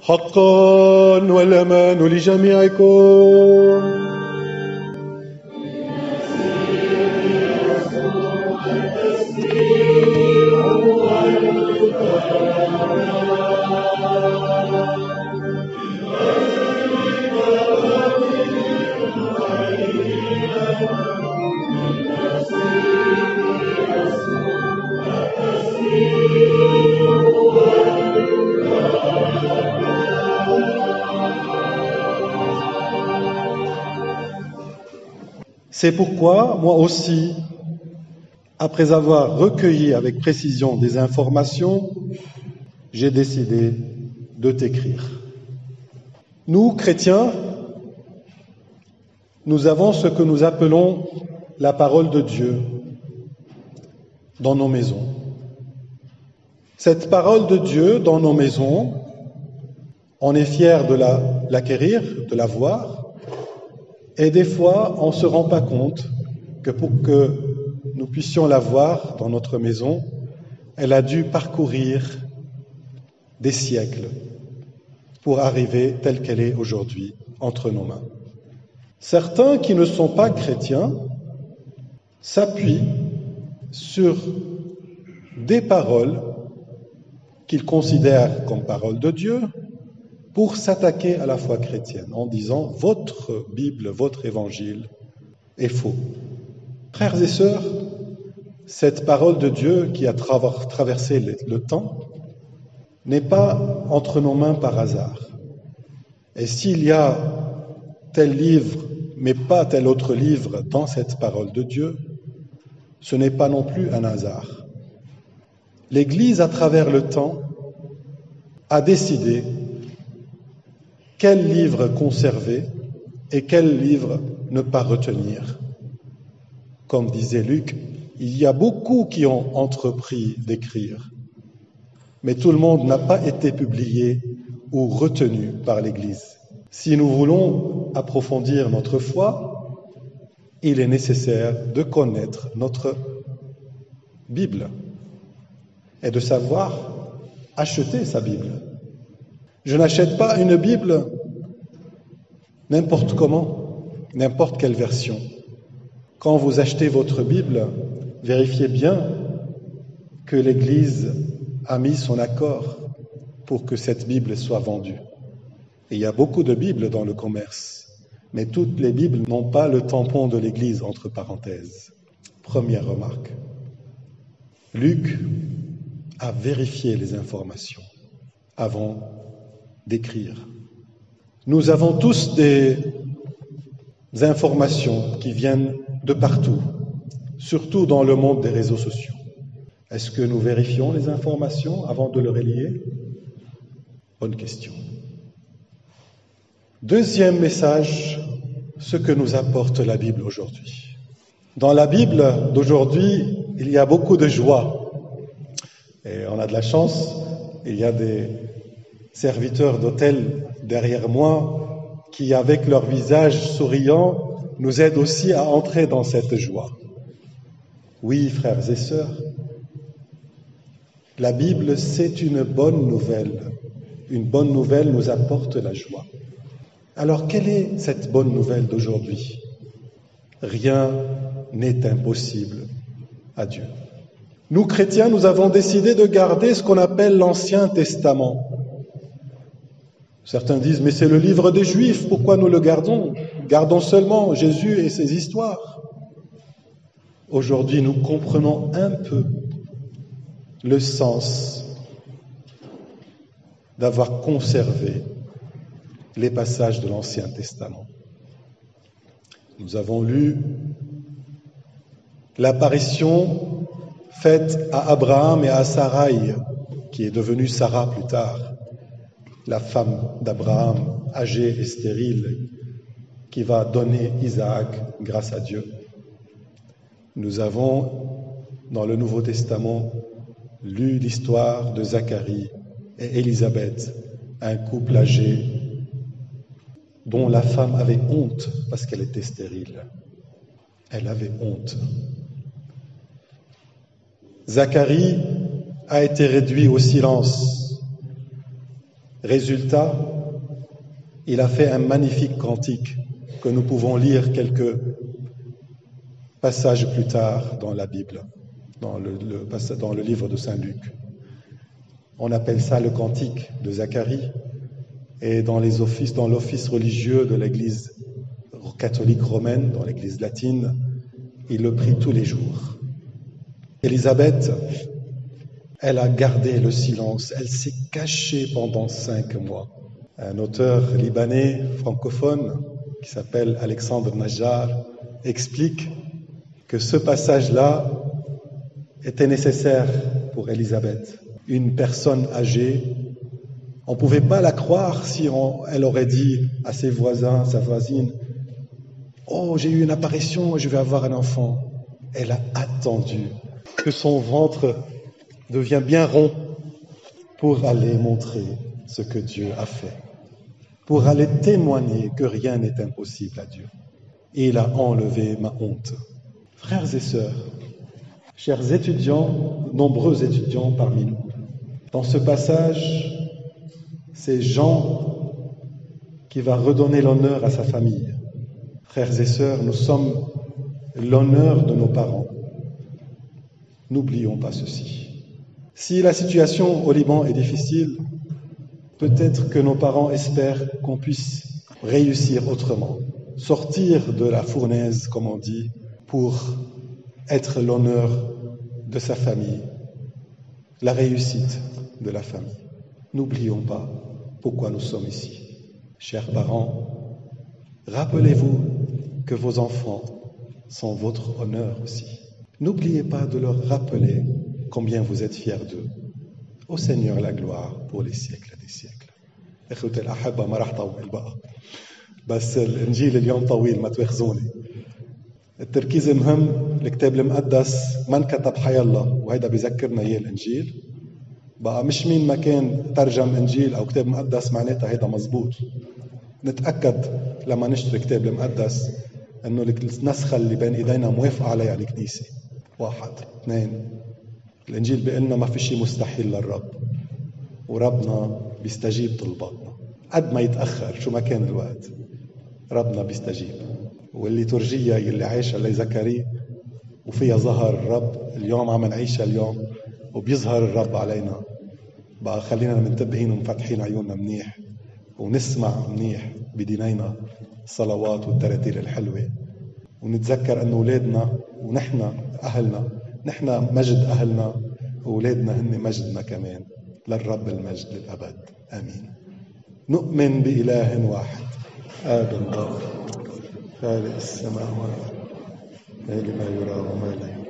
حقا والأمان لجميعكم. C'est pourquoi, moi aussi, après avoir recueilli avec précision des informations, j'ai décidé de t'écrire. Nous, chrétiens, nous avons ce que nous appelons la parole de Dieu dans nos maisons. Cette parole de Dieu dans nos maisons, on est fiers de l'acquérir, de la voir, et des fois, on ne se rend pas compte que pour que nous puissions la voir dans notre maison, elle a dû parcourir des siècles pour arriver telle qu'elle est aujourd'hui entre nos mains. Certains qui ne sont pas chrétiens s'appuient sur des paroles qu'ils considèrent comme paroles de Dieu pour s'attaquer à la foi chrétienne en disant « votre Bible, votre évangile est faux ». Frères et sœurs, cette parole de Dieu qui a traversé le temps n'est pas entre nos mains par hasard. Et s'il y a tel livre, mais pas tel autre livre dans cette parole de Dieu, ce n'est pas non plus un hasard. L'Église, à travers le temps, a décidé quel livre conserver et quel livre ne pas retenir. Comme disait Luc, il y a beaucoup qui ont entrepris d'écrire, mais tout le monde n'a pas été publié ou retenu par l'Église. Si nous voulons approfondir notre foi, il est nécessaire de connaître notre Bible et de savoir acheter sa Bible. Je n'achète pas une Bible n'importe comment, n'importe quelle version. Quand vous achetez votre Bible, vérifiez bien que l'Église a mis son accord pour que cette Bible soit vendue. Et il y a beaucoup de Bibles dans le commerce, mais toutes les Bibles n'ont pas le tampon de l'Église, entre parenthèses. Première remarque. Luc a vérifié les informations avant d'écrire. Nous avons tous des informations qui viennent de partout, surtout dans le monde des réseaux sociaux. Est-ce que nous vérifions les informations avant de les relier? Bonne question. Deuxième message, ce que nous apporte la Bible aujourd'hui. Dans la Bible d'aujourd'hui, il y a beaucoup de joie. Et on a de la chance, il y a des serviteurs d'hôtel derrière moi qui, avec leur visage souriant, nous aident aussi à entrer dans cette joie. Oui, frères et sœurs, la Bible, c'est une bonne nouvelle. Une bonne nouvelle nous apporte la joie. Alors, quelle est cette bonne nouvelle d'aujourd'hui? Rien n'est impossible à Dieu. Nous, chrétiens, nous avons décidé de garder ce qu'on appelle l'Ancien Testament. Certains disent, mais c'est le livre des Juifs, pourquoi nous le gardons? Gardons seulement Jésus et ses histoires. Aujourd'hui, nous comprenons un peu le sens d'avoir conservé les passages de l'Ancien Testament. Nous avons lu l'apparition faite à Abraham et à Sarai, qui est devenue Sarah plus tard, la femme d'Abraham, âgée et stérile, qui va donner Isaac grâce à Dieu. Nous avons, dans le Nouveau Testament, lu l'histoire de Zacharie et Élisabeth, un couple âgé dont la femme avait honte parce qu'elle était stérile. Elle avait honte. Zacharie a été réduit au silence Résultat, il a fait un magnifique cantique que nous pouvons lire quelques passages plus tard dans la Bible, dans le livre de Saint Luc. On appelle ça le cantique de Zacharie, et dans l'office religieux de l'Église catholique romaine, dans l'Église latine, il le prie tous les jours. Élisabeth, elle a gardé le silence, elle s'est cachée pendant 5 mois. Un auteur libanais francophone qui s'appelle Alexandre Najjar explique que ce passage-là était nécessaire pour Élisabeth. Une personne âgée, on ne pouvait pas la croire si elle aurait dit à ses voisins, sa voisine, « Oh, j'ai eu une apparition, je vais avoir un enfant. » Elle a attendu que son ventre devienne bien rond pour aller montrer ce que Dieu a fait, pour aller témoigner que rien n'est impossible à Dieu. Et il a enlevé ma honte. Frères et sœurs, chers étudiants, nombreux étudiants parmi nous, dans ce passage, c'est Jean qui va redonner l'honneur à sa famille. Frères et sœurs, nous sommes l'honneur de nos parents. N'oublions pas ceci. Si la situation au Liban est difficile, peut-être que nos parents espèrent qu'on puisse réussir autrement, sortir de la fournaise, comme on dit, pour être l'honneur de sa famille, la réussite de la famille. N'oublions pas pourquoi nous sommes ici. Chers parents, rappelez-vous que vos enfants sont votre honneur aussi. N'oubliez pas de leur rappeler combien vous êtes fiers d'eux. Au Seigneur la gloire pour les siècles des siècles. إخوتي الأحبة ما راح طول بقى بس الإنجيل اليوم طويل ما تواخذوني. التركيز مهم. الكتاب المقدس ما انكتب حيالله وهيدا بيذكرنا إياه الإنجيل. بقى مش مين ما كان ترجم إنجيل أو كتاب مقدس معناتها هيدا مزبوط. نتأكد لما نشتري كتاب المقدس إنه النسخة اللي بين إيدينا موافقة عليها الكنيسة. 1 2 الإنجيل بيقلنا ما في شيء مستحيل للرب وربنا بيستجيب طلباتنا قد ما يتأخر شو ما كان الوقت ربنا بيستجيب. والليتورجية اللي عايشة لزكريا وفيها ظهر الرب اليوم عم نعيشها اليوم وبيظهر الرب علينا. بقى خلينا منتبهين ومفتحين عيوننا منيح ونسمع منيح بدينينا الصلوات والتراتيل الحلوة ونتذكر أن أولادنا ونحن أهلنا نحن مجد أهلنا وأولادنا هن مجدنا كمان. للرب المجد للأبد آمين. نؤمن بإله واحد آب ضار خالق السماوات ما يرى وما لا يرى